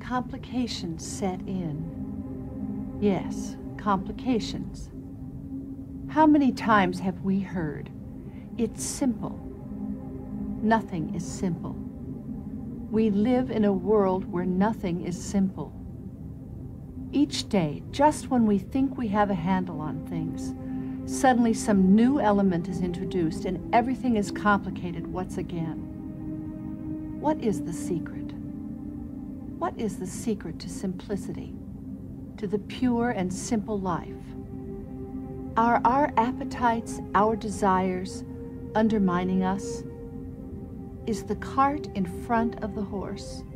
complications set in. Yes, complications. How many times have we heard, "It's simple"? Nothing is simple. We live in a world where nothing is simple. Each day, just when we think we have a handle on things, suddenly some new element is introduced and everything is complicated once again. What is the secret? What is the secret to simplicity, to the pure and simple life? Are our appetites, our desires, undermining us? Is the cart in front of the horse?